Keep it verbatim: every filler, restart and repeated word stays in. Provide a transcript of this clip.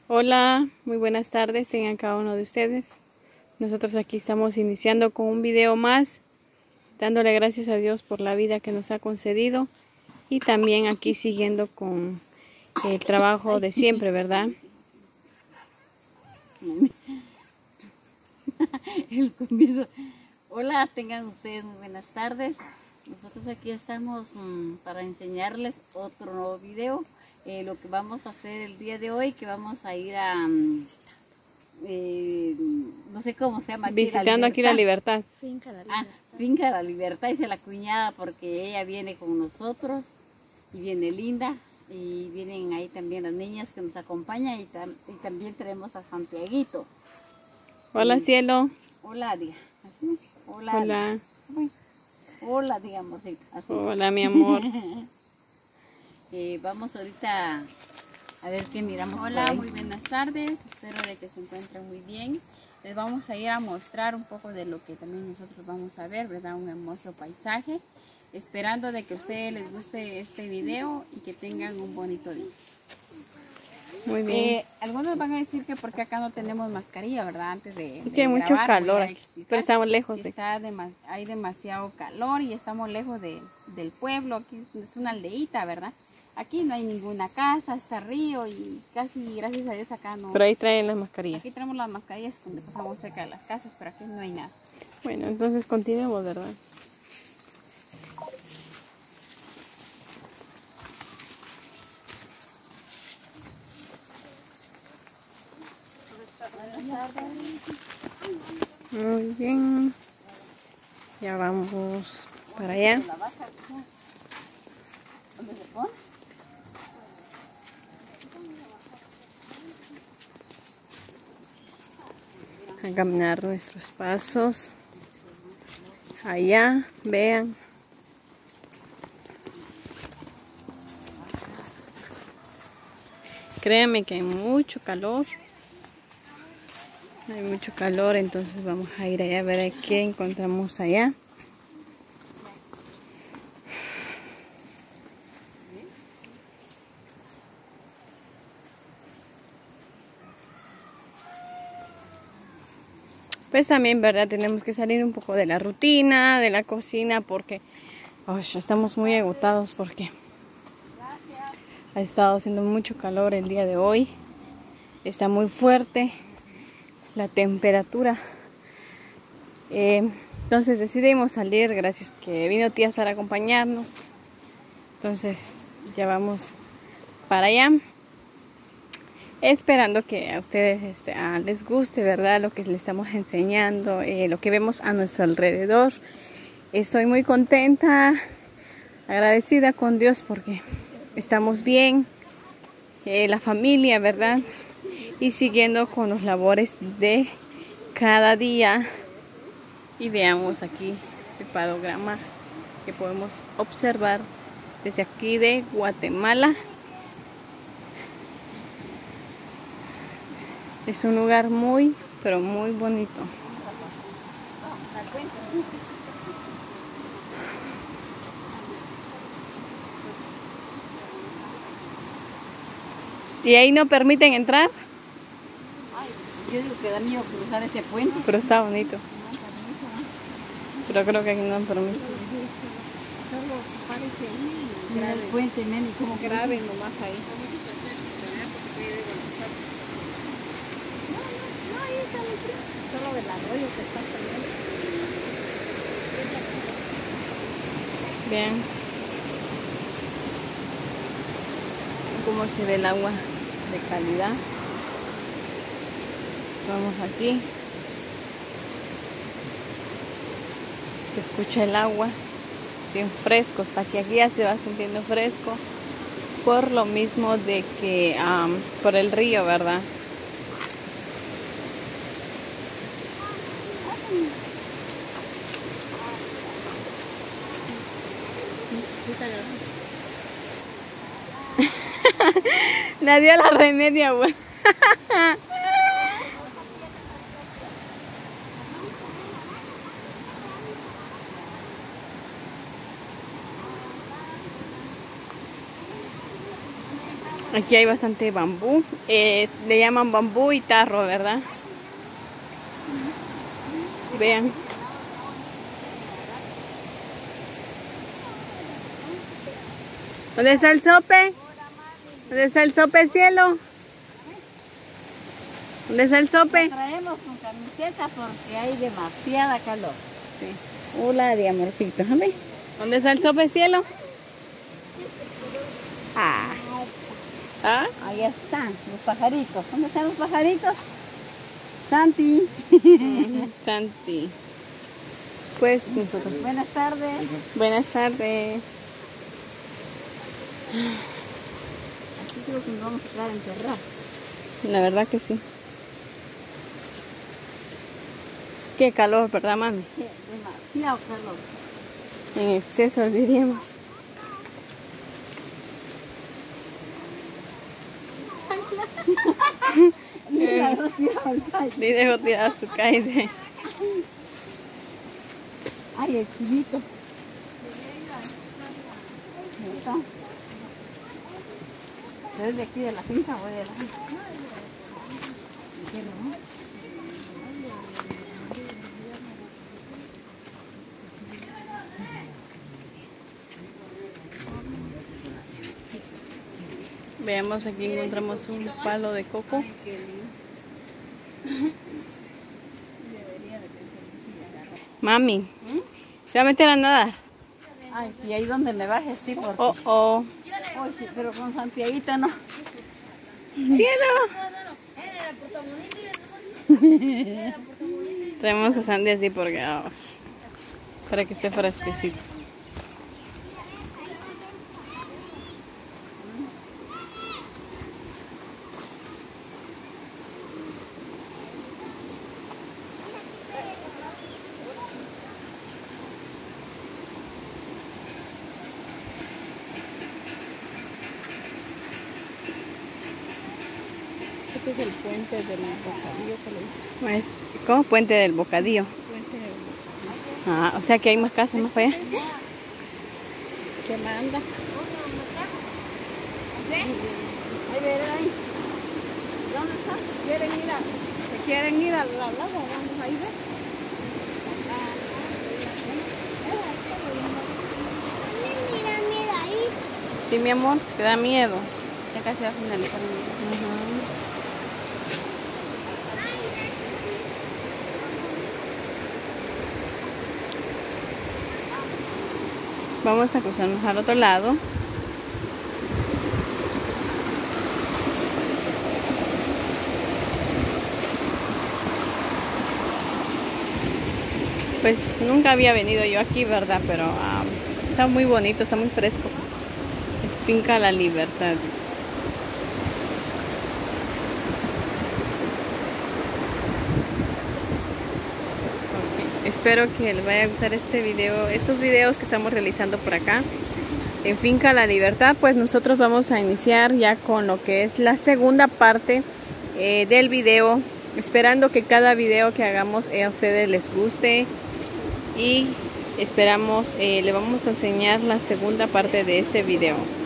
Hola, muy buenas tardes, tengan cada uno de ustedes. Nosotros aquí estamos iniciando con un video más, dándole gracias a Dios por la vida que nos ha concedido y también aquí siguiendo con el trabajo de siempre, ¿verdad? El comienzo. Hola, tengan ustedes muy buenas tardes. Nosotros aquí estamos um, para enseñarles otro nuevo video. Eh, lo que vamos a hacer el día de hoy, que vamos a ir a, um, eh, no sé cómo se llama. Aquí, Visitando la aquí la Libertad. Finca La Libertad. Ah, Finca La Libertad, dice la cuñada, porque ella viene con nosotros y viene Linda. Y vienen ahí también las niñas que nos acompañan y, tam y también tenemos a Santiaguito. Hola, y, cielo. Hola, diga. Así. Hola. Hola. Diga. Hola, digamos. Así. Hola, mi amor. eh, vamos ahorita a ver qué miramos. Hola, muy buenas tardes. Espero de que se encuentren muy bien. Les vamos a ir a mostrar un poco de lo que también nosotros vamos a ver, ¿verdad? Un hermoso paisaje. Esperando de que a ustedes les guste este video y que tengan un bonito día. Muy bien. Eh, algunos van a decir que porque acá no tenemos mascarilla, ¿verdad? Antes de, Es de que hay mucho grabar, calor voy a aquí, explicar. pero estamos lejos de... Está demas hay demasiado calor y estamos lejos de, del pueblo. Aquí es una aldeíta, ¿verdad? Aquí no hay ninguna casa, está río y casi, gracias a Dios, acá no. Pero ahí traen las mascarillas. Aquí tenemos las mascarillas cuando pasamos cerca de las casas, pero aquí no hay nada. Bueno, entonces continuemos, ¿verdad? Muy bien. Ya vamos para allá. ¿Dónde se pone? A caminar nuestros pasos. Allá, vean. Créanme que hay mucho calor. Hay mucho calor, entonces vamos a ir allá a ver qué encontramos allá. Pues también, ¿verdad? Tenemos que salir un poco de la rutina, de la cocina, porque oh, estamos muy agotados porque ha estado haciendo mucho calor el día de hoy. Está muy fuerte la temperatura. Eh, entonces decidimos salir, gracias que vino tía Sara a acompañarnos. Entonces ya vamos para allá. Esperando que a ustedes este, a, les guste, ¿verdad? Lo que les estamos enseñando, eh, lo que vemos a nuestro alrededor. Estoy muy contenta, agradecida con Dios porque estamos bien, eh, la familia, ¿verdad? Y siguiendo con los labores de cada día. Y veamos aquí el panorama que podemos observar desde aquí de Guatemala. Es un lugar muy, pero muy bonito. ¿Y ahí no permiten entrar? Ay, yo digo que da miedo cruzar ese puente. Pero está bonito. Pero creo que aquí no dan permiso. Solo parece ahí. Mira el puente, nene, como Grave nomás ahí. No, ahí está muy frío. Solo del arroyo que está saliendo. Vean cómo se ve el agua de calidad. Vamos aquí. Se escucha el agua bien fresco. Hasta aquí, aquí ya se va sintiendo fresco. Por lo mismo de que um, por el río, ¿verdad? Nadie la remedia, güey. Aquí hay bastante bambú. Eh, le llaman bambú y tarro, ¿verdad? Vean. ¿Dónde está el sope? ¿Dónde está el sope, cielo? ¿Dónde está el sope? Lo traemos con camiseta porque hay demasiada calor. Sí. Hola de amorcito, ¿sabes? ¿Dónde está el sope, cielo? Ah, ¿Ah? ahí están los pajaritos. ¿Dónde están los pajaritos? Santi. Santi. Pues nosotros. Buenas tardes. Buenas tardes. Aquí creo que nos vamos a quedar encerrados. La verdad que sí. Qué calor, ¿verdad, mami? Sí, demasiado calor. En exceso, diríamos. Mira, no tiraba el callo. Le dejo tirar su caide. Ay, el chivito. Ahí está. ¿Desde aquí de la finca o de la finca? Veamos, aquí encontramos un palo de coco. Mami, ¿se va a meter a nadar? Ay, sí, ahí donde me baje, sí, porque... Oh, oh. Ay, sí, pero con Santiaguito no. ¡Cielo! Traemos a Sandy así porque... oh, para que esté fresquecito. Este es el puente del bocadillo que le dije. Es como puente del bocadillo. Puente del bocadillo. Ah, o sea que hay más casas más para allá. ¿Qué manda? Ahí verán ahí. ¿Dónde está? ¿Quieren ir a, ¿se quieren ir al lago? Vamos a ir. Mira, mira ahí. Sí, mi amor, te da miedo. Ya casi va a finalizar el video. Vamos a cruzarnos al otro lado. Pues nunca había venido yo aquí, ¿verdad? Pero um, está muy bonito, está muy fresco. Es Finca La Libertad, dice. Ok, espero que les vaya a gustar este video, estos videos que estamos realizando por acá en Finca La Libertad. Pues nosotros vamos a iniciar ya con lo que es la segunda parte eh, del video, esperando que cada video que hagamos eh, a ustedes les guste. Y esperamos, eh, le vamos a enseñar la segunda parte de este video.